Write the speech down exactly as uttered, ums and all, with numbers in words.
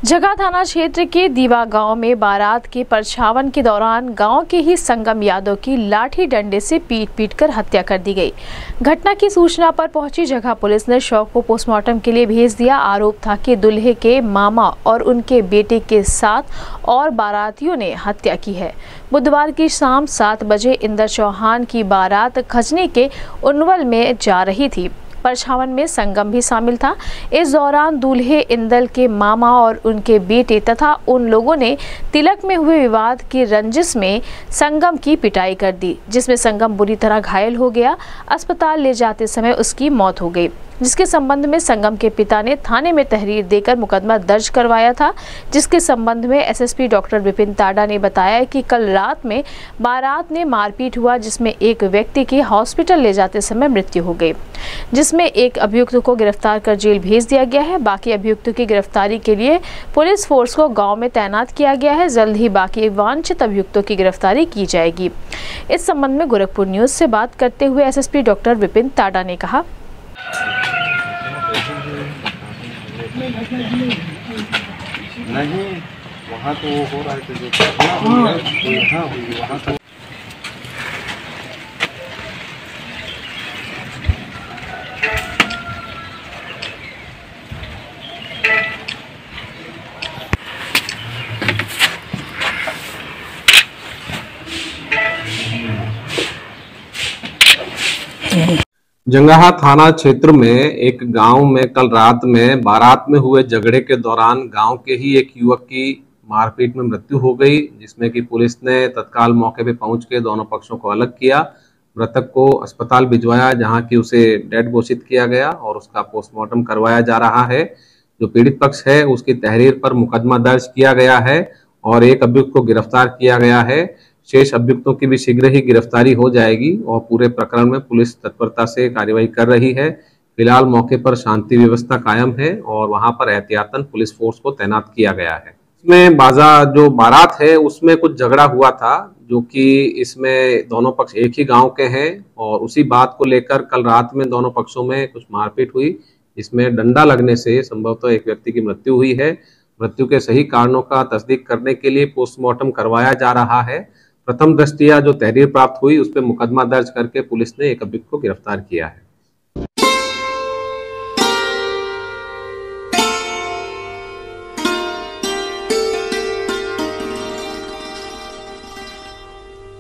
जगह थाना क्षेत्र के दीवा गांव में बारात के परछावन के दौरान गांव के ही संगम यादव की लाठी डंडे से पीट पीट कर हत्या कर दी गई। घटना की सूचना पर पहुंची जगह पुलिस ने शव को पोस्टमार्टम के लिए भेज दिया। आरोप था कि दूल्हे के मामा और उनके बेटे के साथ और बारातियों ने हत्या की है। बुधवार की शाम सात बजे इंदर चौहान की बारात खजनी के उनवल में जा रही थी। परछावन में संगम भी शामिल था। इस दौरान दूल्हे इंदल के मामा और उनके बेटे तथा उन लोगों ने तिलक में हुए विवाद की रंजिश में संगम की पिटाई कर दी, जिसमें संगम बुरी तरह घायल हो गया। अस्पताल ले जाते समय उसकी मौत हो गई, जिसके संबंध में संगम के पिता ने थाने में तहरीर देकर मुकदमा दर्ज करवाया था। जिसके संबंध में एसएसपी डॉक्टर विपिन ताडा ने बताया कि कल रात में बारात में मारपीट हुआ, जिसमें एक व्यक्ति की हॉस्पिटल ले जाते समय मृत्यु हो गई, जिसमें एक अभियुक्त को गिरफ्तार कर जेल भेज दिया गया है। बाकी अभियुक्तों की गिरफ्तारी के लिए पुलिस फोर्स को गाँव में तैनात किया गया है। जल्द ही बाकी वांछित अभियुक्तों की गिरफ्तारी की जाएगी। इस संबंध में गोरखपुर न्यूज से बात करते हुए एसएसपी डॉक्टर विपिन ताडा ने कहा, नहीं वहाँ तो वो हो रहा है कि जो यहाँ हुई वहाँ तो जंगाहा थाना क्षेत्र में एक गांव में कल रात में बारात में हुए झगड़े के दौरान गांव के ही एक युवक की मारपीट में मृत्यु हो गई, जिसमें कि पुलिस ने तत्काल मौके पे पहुंच के दोनों पक्षों को अलग किया। मृतक को अस्पताल भिजवाया, जहां की उसे डेड घोषित किया गया और उसका पोस्टमार्टम करवाया जा रहा है। जो पीड़ित पक्ष है उसकी तहरीर पर मुकदमा दर्ज किया गया है और एक अभियुक्त को गिरफ्तार किया गया है। शेष अभियुक्तों की भी शीघ्र ही गिरफ्तारी हो जाएगी और पूरे प्रकरण में पुलिस तत्परता से कार्यवाही कर रही है। फिलहाल मौके पर शांति व्यवस्था कायम है और वहां पर एहतियातन पुलिस फोर्स को तैनात किया गया है। इसमें बाजा जो बारात है उसमें कुछ झगड़ा हुआ था, जो कि इसमें दोनों पक्ष एक ही गांव के हैं और उसी बात को लेकर कल रात में दोनों पक्षों में कुछ मारपीट हुई। इसमें डंडा लगने से संभवतः एक व्यक्ति की मृत्यु हुई है। मृत्यु के सही कारणों का तस्दीक करने के लिए पोस्टमार्टम करवाया जा रहा है। प्रथम दृष्टया जो तहरीर प्राप्त हुई उस पर मुकदमा दर्ज करके पुलिस ने एक अभियुक्त को गिरफ्तार किया है।